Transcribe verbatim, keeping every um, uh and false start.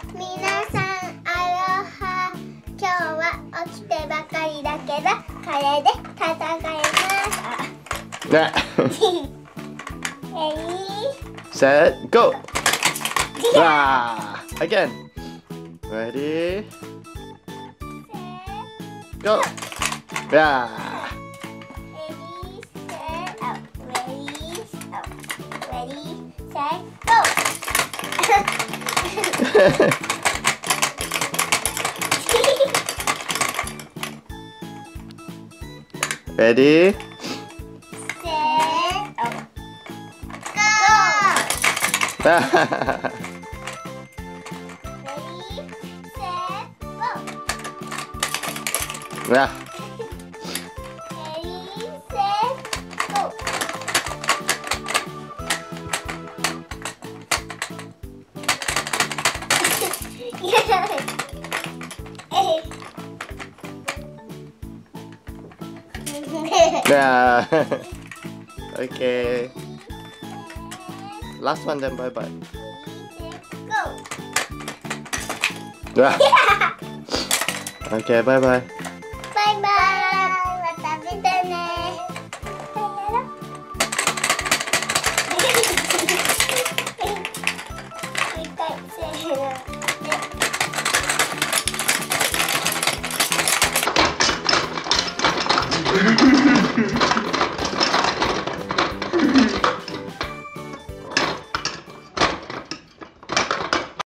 皆さんアロハ。今日は起きてばかりだけどカレーで戦います。Ready? Set, go! Ah, again. Ready? Go! Yeah. Ready, set, out. Ready, out. Ready, set, go! Ready? Set, out. Go! Ready, set, go! Yeah. Ready, set, go! Yeah. Okay. Last one then, bye bye. Go! Yeah. Okay, bye bye. バイバイ。また見てね。せーの。